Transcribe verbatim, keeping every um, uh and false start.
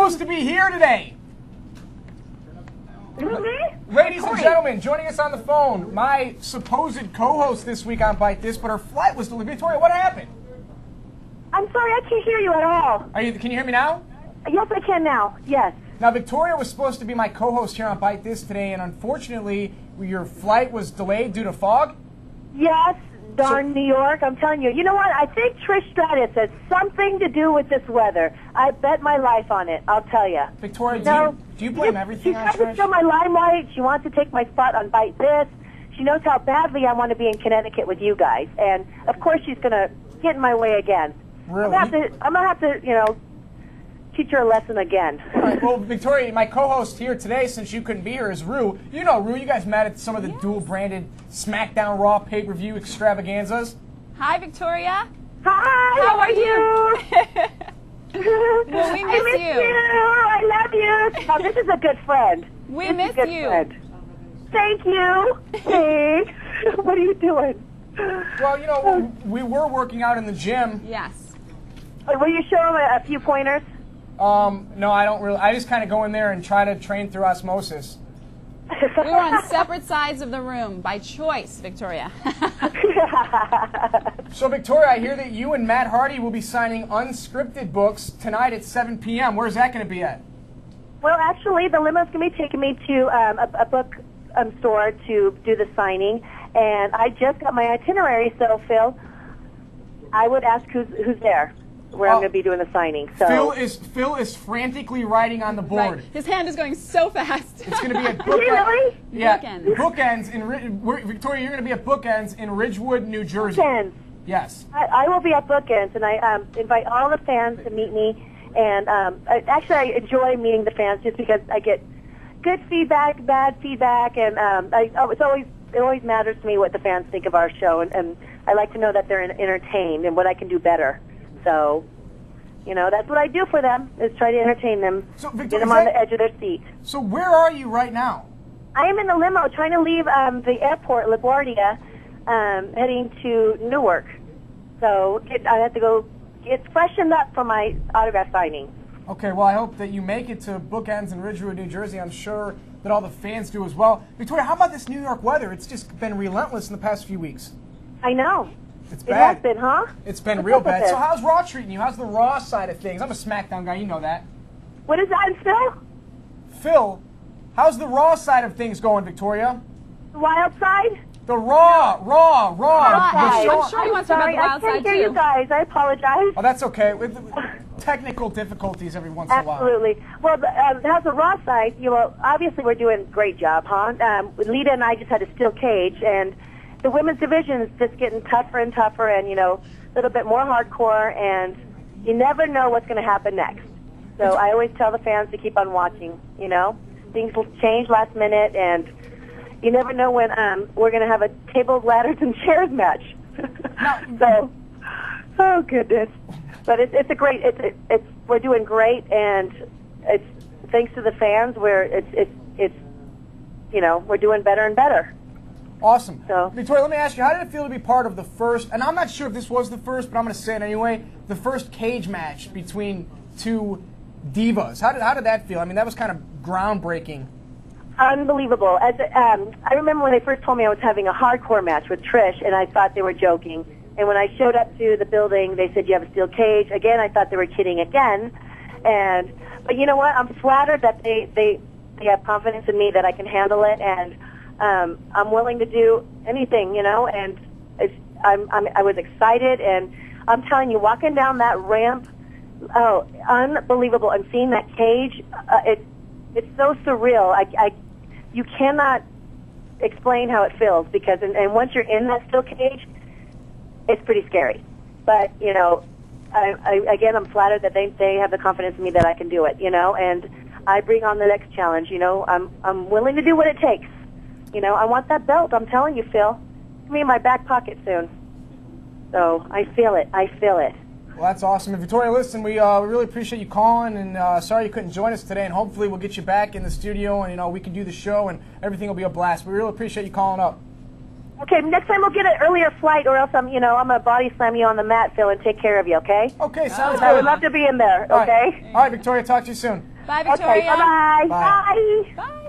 supposed to be here today. Me? Ladies and gentlemen, joining us on the phone, my supposed co-host this week on Bite This, but her flight was delayed. Victoria, what happened? I'm sorry, I can't hear you at all. Are you? Can you hear me now? Yes, I can now. Yes. Now, Victoria was supposed to be my co-host here on Bite This today, and unfortunately, your flight was delayed due to fog? Yes, darn So- New York. I'm telling you. You know what? I think Trish Stratus has something to do with this weather. I bet my life on it. I'll tell you. Victoria, do, No, you, do you blame she- everything She on tries to Trish? steal my limelight. She wants to take my spot on Bite This. She knows how badly I want to be in Connecticut with you guys, and of course she's going to get in my way again. Really? I'm gonna have to. I'm gonna have to. You know, teach her a lesson again. All right, well, Victoria, my co-host here today, since you couldn't be here, is Rue. You know Rue. You guys met at some of the dual-branded SmackDown Raw pay-per-view extravaganzas. Hi, Victoria. Hi. How are you? Well, we I miss miss you. you. I love you. Oh, this is a good friend. We This is a miss good you. friend. Thank you. Thanks. What are you doing? Well, you know, we were working out in the gym. Yes. Will you show him a, a few pointers? Um, no, I don't really. I just kind of go in there and try to train through osmosis. We were on separate sides of the room by choice, Victoria. So, Victoria, I hear that you and Matt Hardy will be signing unscripted books tonight at seven p m Where's that going to be at? Well, actually, the limo's going to be taking me to um, a, a book um, store to do the signing, and I just got my itinerary. So, Phil, I would ask who's who's there, where Oh. I'm going to be doing the signing. So, Phil is Phil is frantically writing on the board. Right. His hand is going so fast. It's going to be at Is he really? Yeah, Bookends. Bookends in Ri- we're- Victoria. You're going to be at Bookends in Ridgewood, New Jersey. Bookends. Yes. I, I will be at Bookends, and I um, invite all the fans to meet me. And um, I, actually, I enjoy meeting the fans just because I get good feedback, bad feedback, and um, I, oh, it's always it always matters to me what the fans think of our show, and, and I like to know that they're entertained and what I can do better. So, you know, that's what I do for them, is try to entertain them, So, get Victoria, them is on that- the edge of their seat. So where are you right now? I am in the limo trying to leave um, the airport, LaGuardia, um, heading to Newark. So get, I have to go get freshened up for my autograph signing. Okay, well, I hope that you make it to Bookends in Ridgewood, New Jersey. I'm sure that all the fans do as well. Victoria, how about this New York weather? It's just been relentless in the past few weeks. I know. It's It bad. has been, huh? It's been What's real up with bad. this? So how's Raw treating you? How's the Raw side of things? I'm a SmackDown guy, you know that. What is that, Phil? Phil, how's the Raw side of things going, Victoria? The wild side? The Raw, Raw, Raw. Raw. the I'm show- sure he wants to talk about Sorry, the wild I can't side, hear you too. guys. I apologize. Oh, that's okay. With technical difficulties every once in a while. Absolutely. Well, the, um, how's the Raw side? You know, obviously we're doing a great job, huh? Um, Lita and I just had a steel cage, and the women's division is just getting tougher and tougher, and you know, a little bit more hardcore, and you never know what's going to happen next. So I always tell the fans to keep on watching. You know, things will change last minute, and you never know when um, we're going to have a tables, ladders, and chairs match. so, oh goodness. But it's it's a great it's it, it's we're doing great, and it's thanks to the fans. We're it's it's it's you know we're doing better and better. Awesome. So- Victoria, let me ask you, how did it feel to be part of the first, and I'm not sure if this was the first, but I'm going to say it anyway, the first cage match between two divas? How did how did that feel? I mean, that was kind of groundbreaking. Unbelievable. As um, I remember when they first told me I was having a hardcore match with Trish, and I thought they were joking. And when I showed up to the building, they said you have a steel cage. Again, I thought they were kidding again. And but you know what? I'm flattered that they they they have confidence in me that I can handle it, and um, I'm willing to do anything. You know, and it's, I'm, I'm I was excited, and I'm telling you, walking down that ramp, oh, unbelievable! And seeing that cage, uh, it it's so surreal. I, I you cannot explain how it feels because, and, and once you're in that steel cage, it's pretty scary. But, you know, I, I, again, I'm flattered that they, they have the confidence in me that I can do it, you know, and I bring on the next challenge, you know. I'm, I'm willing to do what it takes. You know, I want that belt, I'm telling you, Phil. It's me in my back pocket soon. So I feel it. I feel it. Well, that's awesome. And Victoria, listen, we, uh, we really appreciate you calling, and uh, sorry you couldn't join us today, and hopefully we'll get you back in the studio, and, you know, we can do the show, and everything will be a blast. We really appreciate you calling up. Okay, next time we'll get an earlier flight, or else I'm, you know, I'm gonna body slam you on the mat, Phil, and take care of you. Okay? Okay, sounds I would good. love to be in there. All right. Okay? All right, Victoria, talk to you soon. Bye, Okay, Victoria. bye-bye. Bye. Bye. Bye.